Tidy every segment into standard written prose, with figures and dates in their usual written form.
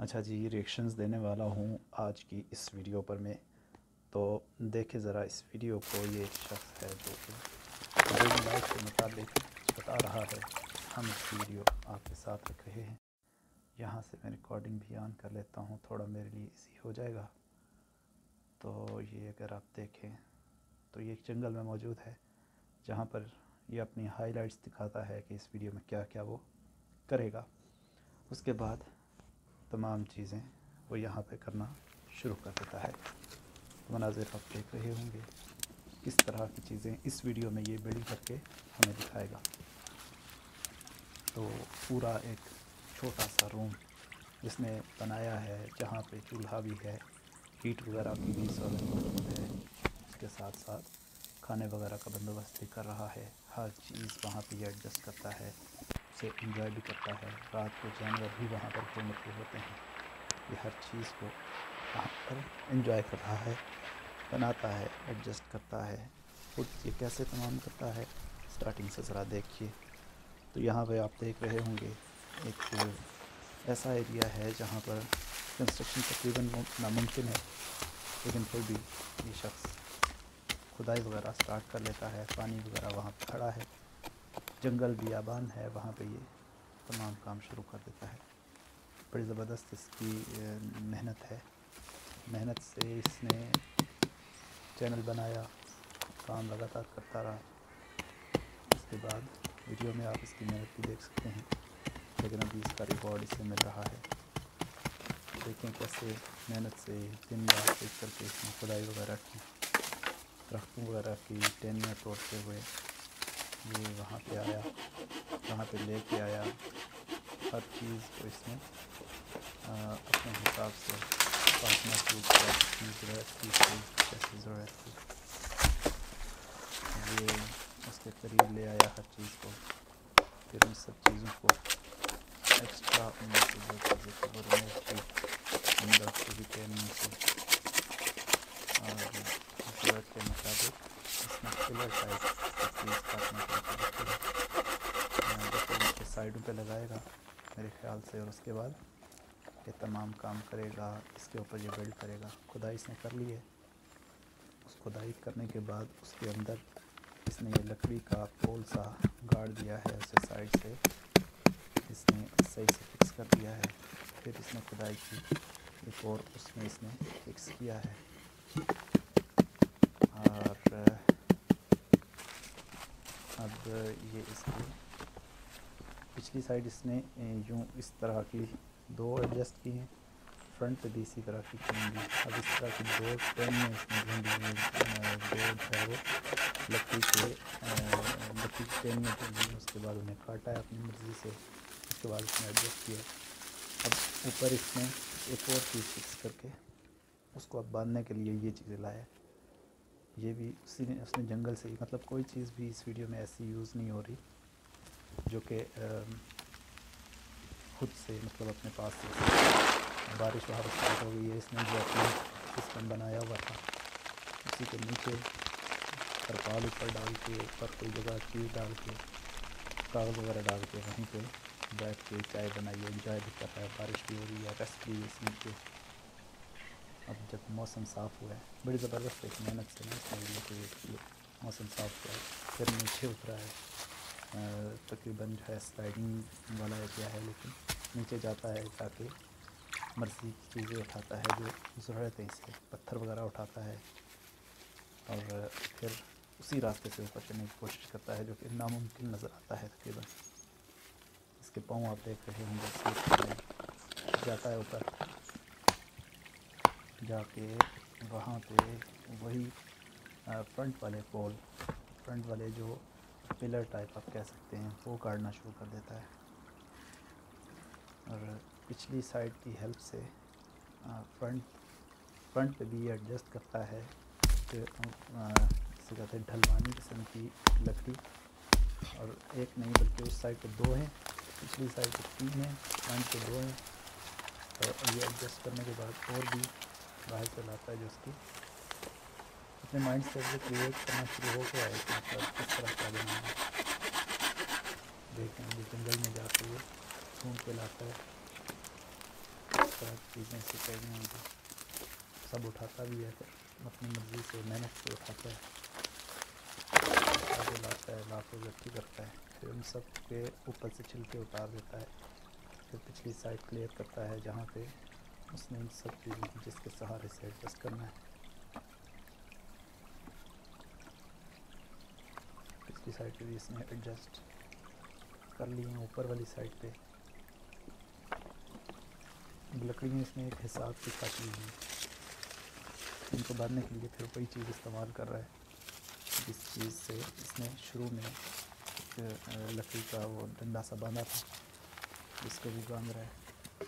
अच्छा जी, रिएक्शंस देने वाला हूँ आज की इस वीडियो पर मैं। तो देखें ज़रा इस वीडियो को। ये एक शख्स है जो कि डेली लाइफ के मुताबिक बता रहा है। हम इस वीडियो आपके साथ रख रहे हैं। यहाँ से मैं रिकॉर्डिंग भी ऑन कर लेता हूँ, थोड़ा मेरे लिए इजी हो जाएगा। तो ये अगर आप देखें तो ये एक जंगल में मौजूद है, जहाँ पर ये अपनी हाइलाइट्स दिखाता है कि इस वीडियो में क्या क्या वो करेगा। उसके बाद तमाम चीज़ें वो यहाँ पे करना शुरू कर देता है। मनाज़िर आप देख रहे होंगे किस तरह की चीज़ें इस वीडियो में ये बिल्ड करके हमें दिखाएगा। तो पूरा एक छोटा सा रूम जिसने बनाया है, जहाँ पे चूल्हा भी है, हीट वगैरह की भी सहूलत मौजूद है। उसके साथ साथ खाने वगैरह का बंदोबस्त भी कर रहा है। हर चीज़ वहाँ पे एडजस्ट करता है, उसे इंजॉय भी करता है। रात को जानवर भी वहाँ पर घूम रहे होते हैं। ये हर चीज़ को वहाँ पर इंजॉय कर रहा है, बनाता है, एडजस्ट करता है। खुद ये कैसे तमाम करता है स्टार्टिंग से ज़रा देखिए। तो यहाँ पे आप देख रहे होंगे एक ऐसा एरिया है जहाँ पर कंस्ट्रक्शन तकरीबन नामुमकिन है, लेकिन फिर भी ये शख्स खुदाई वगैरह स्टार्ट कर लेता है। पानी वगैरह वहाँ पर खड़ा है, जंगल बियाबान है, वहाँ पे ये तमाम काम शुरू कर देता है। बड़ी ज़बरदस्त इसकी मेहनत है। मेहनत से इसने चैनल बनाया, काम लगातार करता रहा। इसके बाद वीडियो में आप इसकी मेहनत भी देख सकते हैं, लेकिन अभी इसका रिवॉर्ड इसे मिल रहा है। देखें कैसे मेहनत से दिन रात एक करके इसने खुदाई वगैरह की, दरख्तों वगैरह की टहनियाँ तोड़ते हुए ये वहाँ पे आया, वहाँ पे लेके आया। हर चीज़ को इसने अपने हिसाब से काटना शुरू किया, जितनी ज़रूरत थी जैसी ज़रूरत थी ये उसके करीब ले आया हर चीज़ को। फिर उन सब चीज़ों को एक्स्ट्रा उनमें से जो चीज़ें कवर होने थी अंदर से भी टहनियों से और ज़रूरत के मुताबिक इसमें पिलर टाइप चीज़ काटना शुरू कर साइडों पे लगाएगा मेरे ख्याल से, और उसके बाद ये तमाम काम करेगा। इसके ऊपर ये बिल्ड करेगा। खुदाई इसने कर ली है। उस खुदाई करने के बाद उसके अंदर इसने ये लकड़ी का पोल सा गाड़ दिया है, उसे साइड से इसने सही से फिक्स कर दिया है। फिर इसने खुदाई की एक और उसमें इसने फिक्स किया है। और अब ये इसकी पिछली साइड इसने यूँ इस तरह की दो एडजस्ट की हैं, फ्रंट पे भी इसी तरह की ढूंढी। अब इस तरह की दो पेन में इसने ढूंढी, दो है वो लकड़ी की पेन में ढूंढी। उसके बाद उन्हें काटा है अपनी मर्ज़ी से, उसके बाद इसने एडजस्ट किया। अब ऊपर इसने एक और चीज़ फिक्स करके उसको अब बांधने के लिए ये चीज़ें लाया। ये भी उसने जंगल से ही, मतलब कोई चीज़ भी इस वीडियो में ऐसी यूज़ नहीं हो रही जो कि खुद से, मतलब अपने पास से। बारिश वहाँ पर स्टार्ट हो गई है, इसने जो अपना सिस्टम बनाया हुआ था उसी के नीचे तरपाल ऊपर डाल के, ऊपर कोई जगह चीज़ डाल के, कागज़ वगैरह डाल के वहीं पे बैठ के चाय बनाई है, इंजॉय भी कर रहा है। बारिश भी हो रही है, रेस्ट भी इस नीचे। अब जब मौसम साफ़ हुआ है, बड़ी ज़बरदस्त एक मेहनत से इसने मौसम साफ़ हुआ है, फिर नीचे उतरा है। तकरीबन जो है स्लाइडिंग वाला एरिया है, लेकिन नीचे जाता है ताकि मर्ज़ी की चीज़ें उठाता है जो ज़रूरत है। इससे पत्थर वगैरह उठाता है और फिर उसी रास्ते से ऊपर चढ़ने की कोशिश करता है, जो कि नामुमकिन नज़र आता है तकरीबन। इसके पाँव आप देख रहे होंगे, जाता है ऊपर, जाके वहाँ पे वही फ्रंट वाले जो पिलर टाइप आप कह सकते हैं वो काटना शुरू कर देता है। और पिछली साइड की हेल्प से फ्रंट पे भी एडजस्ट करता है कि इसे कहते हैं ढलवानी किस्म की लकड़ी। और एक नहीं बल्कि उस साइड पे दो हैं, पिछली साइड पे 3 हैं, फ्रंट पे 2 हैं। और ये एडजस्ट करने के बाद और भी बाहर से लाता है जो उसकी अपने माइंड से क्रिएट करना शुरू हो गया है कि मतलब किस तरह का बनाना है। देखें, जंगल में जाकर ये ढूंढ के लाता है। तरह की चीज़ें इसे चाहिए होंगी, सब उठाता भी है, फिर अपनी मर्ज़ी से मेहनत से उठाता है, आगे लाता है, ला के इकट्ठी करता है, फिर उन सब के ऊपर से छिलके उतार देता है, फिर पिछली साइड क्लियर करता है जहाँ पे उसने इन सब चीज़ों को जिसके सहारे से एडजस्ट करना है। पिछली साइड पे भी इसने एडजस्ट कर लिए हैं। ऊपर वाली साइड पे लकड़ियाँ इसने एक हिसाब की काटी हुई हैं, इनको बांधने के लिए फिर वही चीज़ इस्तेमाल कर रहा है जिस चीज़ से इसने शुरू में एक लकड़ी का वो डंडा सा बांधा था, जिसको भी बांध रहा है।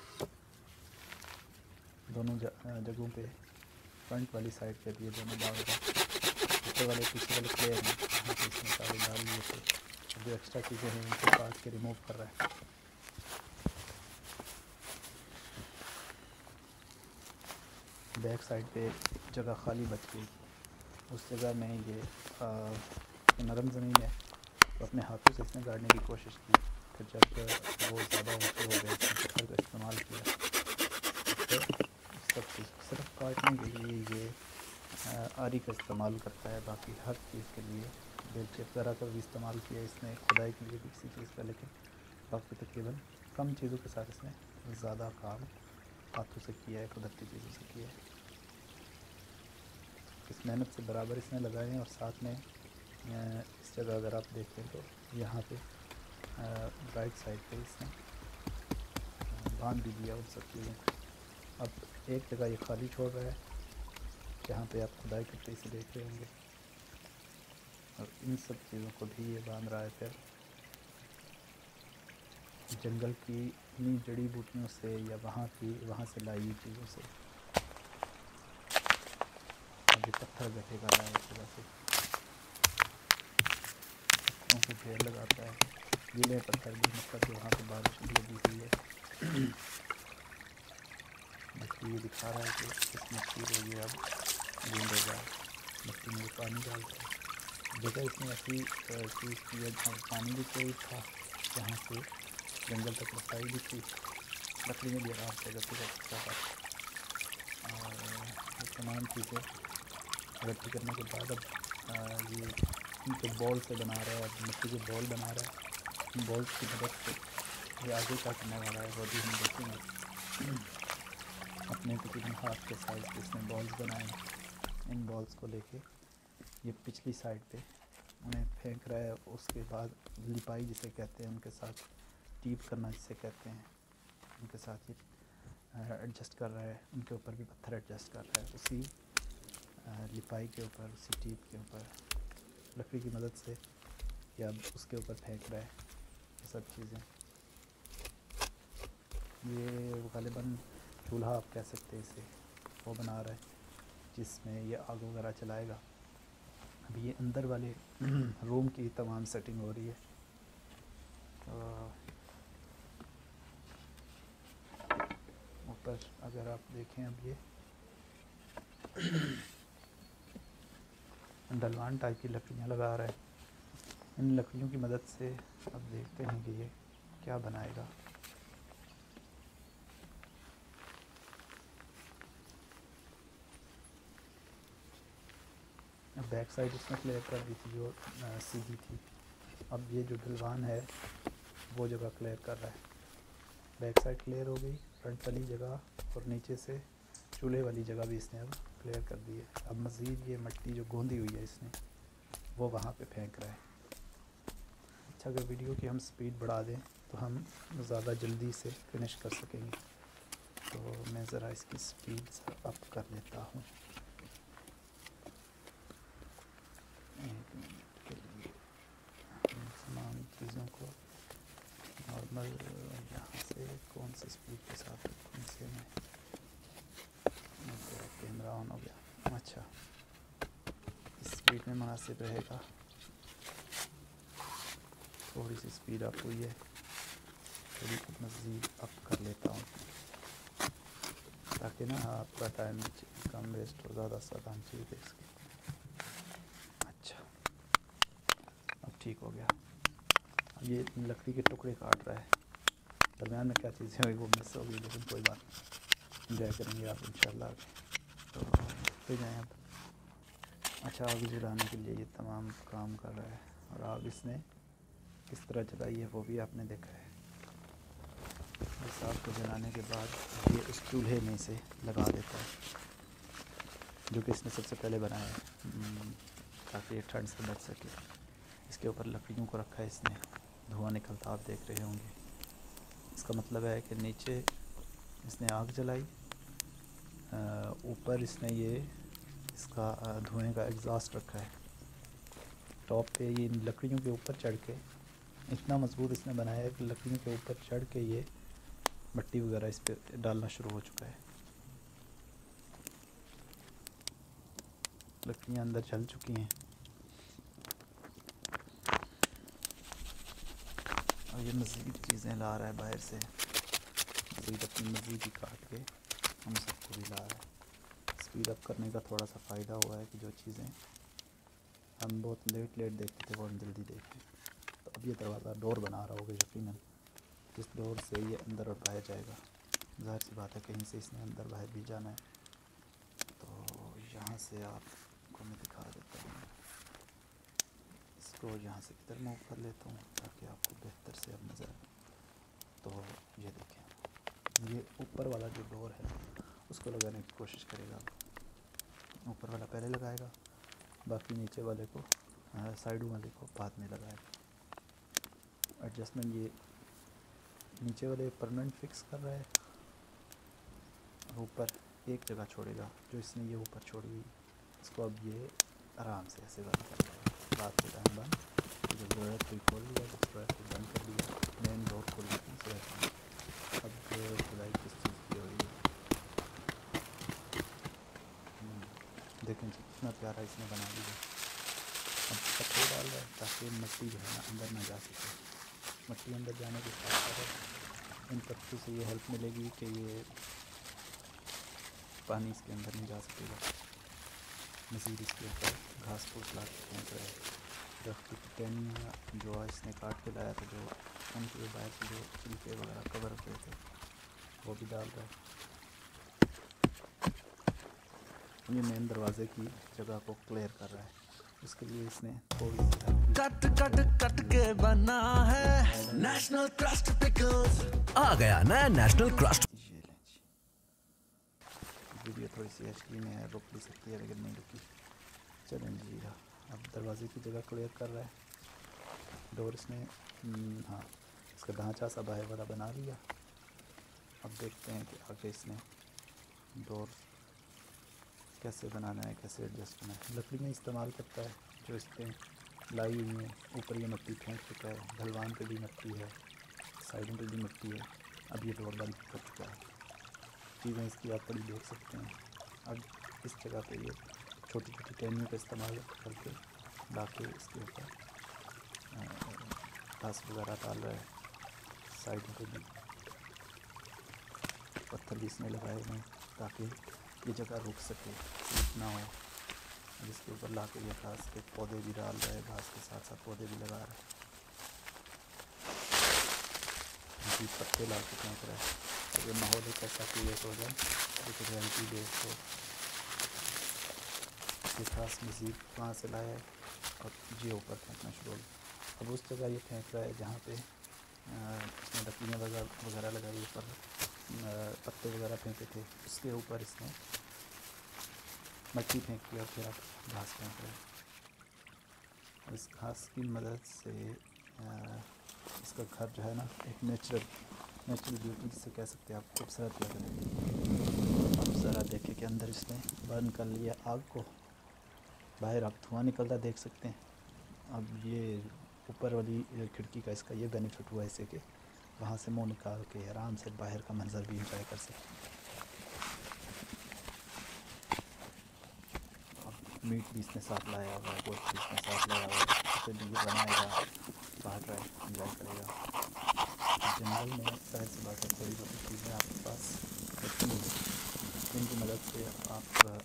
दोनों जगहों पे फ्रंट वाली साइड पे भी ये दोनों बांध रहा है। ऊपर वाले पीछे वाले प्लेयर हैं, यहाँ पे इसने सारे डाल लिए थे, जो एक्स्ट्रा चीज़ें हैं उनको काट के रिमूव कर रहा है। बैक साइड पे जगह खाली बच गई, उस जगह में ये नरम ज़मीन है, तो अपने हाथों से इसने गाड़ने की कोशिश की। फिर जब वो ज़्यादा ऊँचे हो गए, पत्थर का इस्तेमाल किया, फिर सब चीज़ सिर्फ काटने के लिए ये आरी का इस्तेमाल करता है, बाकी हर चीज़ के लिए बेलचे वगैरह का भी इस्तेमाल किया इसने, खुदाई के लिए भी किसी चीज़ का, लेकिन बाकी तकरीबन कम चीज़ों के साथ इसने ज़्यादा काम हाथों से किया है, कुदरती चीज़ों से किया है। इस मेहनत से बराबर इसने लगाए हैं। और साथ में इस जगह अगर आप देखें तो यहाँ पे राइट साइड पे इसने बांध भी दिया उन सब चीज़ों को। अब एक जगह ये खाली छोड़ रहा है जहाँ पे आप खुदाई करते इसे देख रहे होंगे, और इन सब चीज़ों को भी ये बांध रहा है। फिर जंगल की इन्हीं जड़ी बूटियों से या वहाँ से लाई हुई चीज़ों से अभी पत्थर गठे कर रहा है। इस तरह से पत्थरों को ढेर लगाता है, गीले पत्थर भी, मतलब वहाँ पे बारिश भी लगी हुई है। मिट्टी ये दिखा रहा है कि इस मिट्टी को ये अब गूंदेगा, मिट्टी में पानी डालता है। जगह इसमें ऐसी चीज़ की है जहाँ पानी भी कोई था, जहाँ से जंगल तक रसाई भी थी, लकड़ी में भी आराम से इकट्ठी कर सकता था। और ये तमाम चीज़ें इकट्ठी करने के बाद अब ये इनके बॉल से बना रहा है, अब मिट्टी के बॉल बना रहा है। इन बॉल्स की मदद से ये आगे क्या करने वाला है वो भी हम देखेंगे। अपने तकरीबन हाथ के साइज़ के इसने बॉल्स बनाए। इन बॉल्स को लेके ये पिछली साइड पे उन्हें फेंक रहा है। उसके बाद लिपाई जिसे कहते हैं, उनके साथ टीप करना जिसे कहते हैं, उनके साथ ये एडजस्ट कर रहा है। उनके ऊपर भी पत्थर एडजस्ट कर रहा है, उसी लिपाई के ऊपर, उसी टीप के ऊपर लकड़ी की मदद से या उसके ऊपर फेंक रहा है ये सब चीज़ें। ये गालिबन चूल्हा आप कह सकते हैं इसे, वो बना रहा है जिसमें ये आग वगैरह चलाएगा। अभी ये अंदर वाले रूम की तमाम सेटिंग हो रही है। ऊपर अगर आप देखें, अब ये ढलवान टाइप की लकड़ियाँ लगा रहा है। इन लकड़ियों की मदद से अब देखते हैं कि ये क्या बनाएगा। बैक साइड इसमें क्लियर कर दी थी जो सीधी थी, अब ये जो ढलवान है वो जगह क्लियर कर रहा है। बैक साइड क्लियर हो गई, फ्रंट वाली जगह और नीचे से चूल्हे वाली जगह भी इसने अब क्लियर कर दी है। अब मज़ीद ये मिट्टी जो गोंदी हुई है इसने वो वहाँ पे फेंक रहा है। अच्छा, अगर वीडियो की हम स्पीड बढ़ा दें तो हम ज़्यादा जल्दी से फिनिश कर सकेंगे, तो मैं ज़रा इसकी स्पीड अप कर लेता हूँ। एक मिनट के लिए तमाम चीज़ों को नॉर्मल यहाँ से कौन सी स्पीड के साथ रखूँ से मैं कैमरा ऑन हो गया। अच्छा, इस स्पीड में मुनासिब रहेगा। थोड़ी सी स्पीड अप हुई है, थोड़ी मज़ीद अप कर लेता हूँ ताकि ना आपका टाइम कम वेस्ट हो, ज़्यादा से ज़्यादा हम चीज़ देख सकें। अच्छा, अब ठीक हो गया। अब ये लकड़ी के टुकड़े काट रहा है, दरम्यान में क्या चीज़ें हुई वो मिस हो गई, लेकिन कोई बात नहीं। एंजॉय करेंगे आप इंशाल्लाह। तो पे जाएँ अब। अच्छा, आग जलाने के लिए ये तमाम काम कर रहा है, और आग इसने किस तरह जलाई है वो भी आपने देखा है। इस आग को जलाने के बाद ये उस चूल्हे में से लगा देता है, जो कि इसने सबसे पहले बनाया है ताकि ठंड से बच सके। इसके ऊपर लकड़ियों को रखा है इसने, धुआं निकलता आप देख रहे होंगे। इसका मतलब है कि नीचे इसने आग जलाई, ऊपर इसने ये इसका धुएं का एग्जॉस्ट रखा है। टॉप पे ये लकड़ियों के ऊपर चढ़ के इतना मजबूत इसने बनाया है कि लकड़ियों के ऊपर चढ़ के ये मिट्टी वगैरह इस पे डालना शुरू हो चुका है। लकड़ियाँ अंदर जल चुकी हैं, और ये मज़ीद चीज़ें ला रहा है बाहर से, मज़ीद अपनी मज़ीद ही काट के हम सबको भी ला रहा है। स्पीड अप करने का थोड़ा सा फ़ायदा हुआ है कि जो चीज़ें हम बहुत लेट देखते थे वो हम जल्दी देखते। तो अब ये दरवाज़ा डोर बना रहा होगा यकीनन, जिस डोर से ये अंदर और बाहर जाएगा। ज़ाहिर सी बात है कहीं से इसने अंदर बाहर भी जाना है। तो यहाँ से आपको मैं दिखा देता हूँ, इसको यहाँ से इधर मूव कर लेता हूँ ताकि आपको बेहतर से अब नज़र आए। तो ये देखें, ये ऊपर वाला जो डोर है उसको लगाने की कोशिश करेगा। ऊपर वाला पहले लगाएगा, बाकी नीचे वाले को साइडों वाले को बाद में लगाएगा। एडजस्टमेंट ये नीचे वाले परमानेंट फिक्स कर रहा है, और ऊपर एक जगह छोड़ेगा जो इसने ये ऊपर छोड़ी हुई, इसको अब ये आराम से ऐसे बंद कर देगा। रात के टाइम बंद, जब ज़रूरत कोई खोल लिया, जब ज़रूरत कोई बंद कर दिया, मेन डोर खोल दी। अब खुदाई किस चीज़ की हो रही है देखें जी, कितना प्यारा इसने बना दिया। अब पत्थर डाल रहा है ताकि मिट्टी जो है ना अंदर ना जा सके। मिट्टी अंदर जाने के साथ इन पत्तों से ये हेल्प मिलेगी कि ये पानी इसके अंदर नहीं जा सकेगा। मज़ीद इसके ऊपर घास फूस ला के फेंक रहा है। दरख्त की टहनियाँ जो इसने काट के लाया था, जो उनके बाहर से जो छिलके वगैरह कवर हुए थे वो भी डाल रहा है। ये मेन दरवाजे की जगह को क्लियर कर रहा है, इसके लिए इसने थोड़ी सी कट के बना है नेशनल क्रस्ट पिकल्स। आ गया नया नेशनल क्रस्ट। ये लें जी, वीडियो थोड़ी सी एचडी में है, रुक भी सकती है लेकिन नहीं रुकी। चलें जी, अब दरवाजे की जगह क्लियर कर रहा है। डोर इसने हाँ इसका ढांचा सा बाहर वाला बना लिया। अब देखते हैं कि आगे इसने डोर कैसे बनाना है, कैसे एडजस्ट करना है। लकड़ियाँ इस्तेमाल करता है जो इस पर लाई हुई हैं। ऊपर ये मिट्टी फेंक चुका है, ढलवान पे भी मिट्टी है, साइडों पे भी मिट्टी है। अब ये डोर बंद कर चुका है। चीज़ें इसकी आप बड़ी देख सकते हैं। अब इस जगह पे ये छोटी छोटी टहनियों का इस्तेमाल करके लाके इसके ऊपर घास वगैरह डाल रहा है। साइडों पे भी पत्थर भी इसने लगाए हुए हैं ताकि ये जगह रुक सके, स्लिप ना हो। जिसके ऊपर ला के ये घास के पौधे भी डाल रहा है, घास के साथ साथ पौधे भी लगा रहा है। जी पत्ते ला के फेंक रहा है। तो ये माहौल एक ऐसा क्रिएट हो जाए जो रियलिटी बेस्ड हो। ये घास मज़ीद वहाँ से लाया है और जी ऊपर फेंकना शुरू हो गया। अब उस जगह ये फेंक रहा है जहाँ पे इसने लकड़ियाँ वगैरह लगाई, ऊपर पत्ते वगैरह फेंके थे, उसके ऊपर इसने मिट्टी फेंक दिया और फिर अब घास फेंक रहा है। और इस घास की मदद से इसका घर जो है ना एक नेचुरल ब्यूटी जिसे कह सकते हैं आप, खूबसूरत लग रहा है। अब ज़रा देखें कि अंदर इसने बर्न कर लिया आग को, बाहर आप धुआं निकलता देख सकते हैं। अब ये ऊपर वाली खिड़की का इसका ये बेनिफिट हुआ इसे कि वहाँ से मुँह निकाल के आराम से बाहर का मंजर भी इंजॉय कर सकते हैं। और मीट भी इसने साथ लाया हुआ है, गोश्त भी इसने साथ लाया हुआ है, इसे भी बनाएगा, बाहर रहे इंजॉय करेगा। जंगल में जाहिर सी बात है थोड़ी बहुत चीज़ें आपके पास होती हैं जिनकी मदद से आप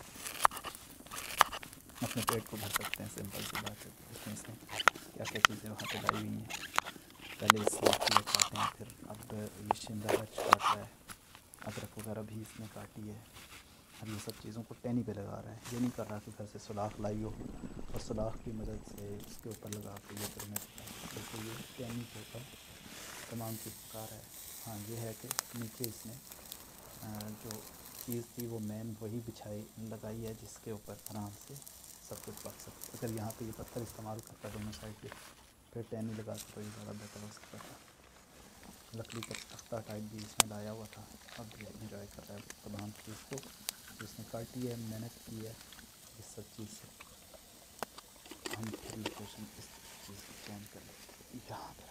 अपने पेट को भर सकते हैं। सिंपल सी बात है। देखें इसने क्या क्या चीज़ें वहाँ पे लाई हुई हैं। पहले इससे खाते हैं, फिर अब ये शिमला मिर्च काट रहा है, अदरक वगैरह भी इसने काटी है। अब ये सब चीज़ों को टैनी पे लगा रहा है। ये नहीं कर रहा कि घर से सुलाख लाई हो और सुलाख की मदद से इसके ऊपर लगा के ये करने तो ये टैनी के ऊपर तमाम चीज़ पका रहा है। हाँ, ये है कि नीचे इसने जो चीज़ थी वो मेन वही बिछाई लगाई है जिसके ऊपर आराम से सब कुछ पक सकता। अगर यहाँ पे ये पत्थर इस्तेमाल करता दोनों साइड पे, फिर टैनी लगा के तो ये ज़्यादा बेहतर हो सकता था। लकड़ी का तख्ता टाइप भी इसमें लाया हुआ था। अब ये इंजॉय कर रहा है तमाम चीज़ को जो इसने काटी है, मेहनत की है। इस सब चीज़ से हम लोकेशन इस चीज़ को चेंज कर लेते, यहाँ पर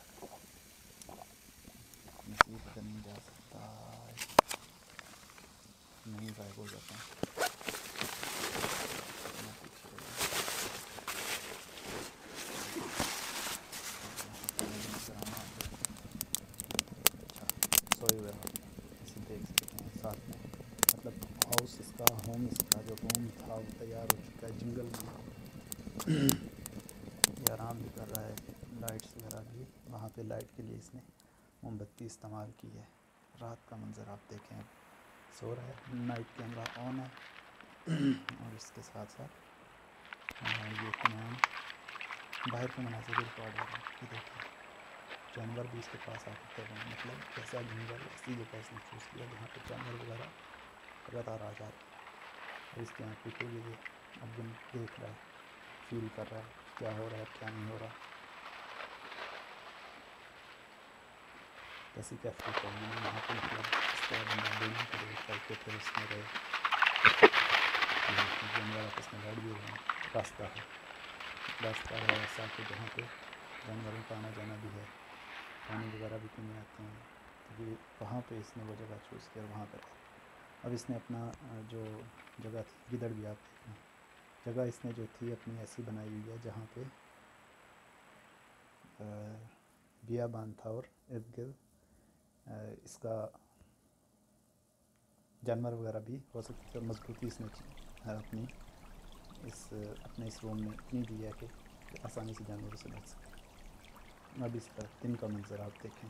नसीब अगर नहीं जा सकता, नहीं गायब हो जाता है। सोए हुए ऐसे देख सकते हैं साथ में, मतलब हाउस इसका, होम इसका जो रूम था वो तैयार हो चुका है जंगल में। ये आराम भी कर रहा है। लाइट्स वगैरह भी वहाँ पे लाइट के लिए इसने मोमबत्ती इस्तेमाल की है। रात का मंज़र आप देखें, सो रहा है, नाइट कैमरा ऑन है। और इसके साथ साथ ये तमाम बाहर के मनाज़िर रिकॉर्ड हो रहे हैं। ये देखिए जानवर भी इसके पास आते हैं, मतलब ऐसा जंगल, ऐसी जगह इसने चूज़ किया जहाँ पे जानवर वगैरह लगातार आ जा रहे हैं। और इसकी आँख भी खुली हुई है, अब देख रहा है, फील कर रहा है क्या हो रहा है क्या नहीं हो रहा। कैसी क्या फील कर रही है यहाँ पर, मतलब इसके बाद हम बिल्डिंग को देख करके फिर उसमें रहे जानवर आपस में लड़ भी रहे हैं। रास्ता है ऐसा कि जहाँ पे जानवरों का आना जाना भी है, पानी वगैरह भी पीने आते हैं, तो ये वहाँ पे इसने वो जगह चूज़ किया और वहाँ पर अब इसने अपना जो जगह थी, गिदड़ भी आप देखें, जगह इसने जो थी अपनी ऐसी बनाई हुई है जहाँ पे बियाबान था और इर्द गिर्द इसका जानवर वगैरह भी हो सकते थे। मजबूती इसने अपनी इस रूम में इतनी दी है कि आसानी से जानवरों से बच सके। अब इस तरफ दिन का मंजर आप देखें,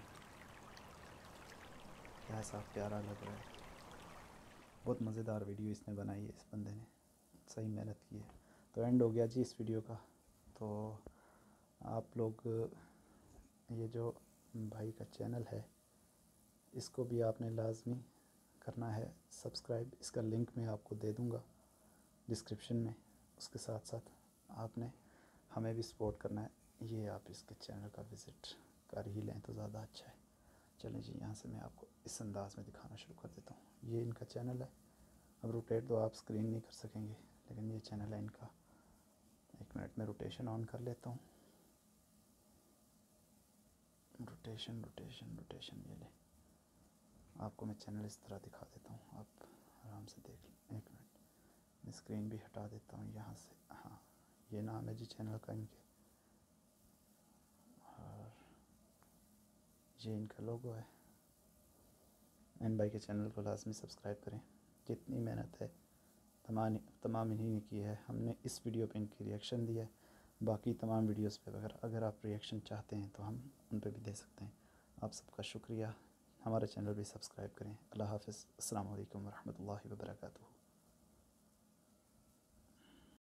क्या ऐसा प्यारा लग रहा है। बहुत मज़ेदार वीडियो इसने बनाई है, इस बंदे ने सही मेहनत की है। तो एंड हो गया जी इस वीडियो का। तो आप लोग ये जो भाई का चैनल है इसको भी आपने लाजमी करना है सब्सक्राइब। इसका लिंक मैं आपको दे दूँगा डिस्क्रिप्शन में। उसके साथ साथ आपने हमें भी सपोर्ट करना है। ये आप इसके चैनल का विज़िट कर ही लें तो ज़्यादा अच्छा है। चलें जी, यहाँ से मैं आपको इस अंदाज़ में दिखाना शुरू कर देता हूँ। ये इनका चैनल है। अब रोटेट तो आप स्क्रीन नहीं कर सकेंगे, लेकिन ये चैनल है इनका। 1 मिनट में रोटेशन ऑन कर लेता हूँ। रोटेशन ये ले, आपको मैं चैनल इस तरह दिखा देता हूँ, आप आराम से देख लें। 1 मिनट, मैं स्क्रीन भी हटा देता हूँ यहाँ से। हाँ, ये नाम है जी चैनल का इनके, और ये इनका लोगो है। एन भाई के चैनल को लाजमी सब्सक्राइब करें। जितनी मेहनत है तमाम इन्हीं ने की है। हमने इस वीडियो पे इनकी रिएक्शन दिया है, बाकी तमाम वीडियोस पे अगर आप रिएक्शन चाहते हैं तो हम उन पे भी दे सकते हैं। आप सबका शुक्रिया। हमारा चैनल भी सब्सक्राइब करें। अल्लाह हाफ़िज़। अस्सलामु अलैकुम वरहमतुल्लाहि वबरकातुहू।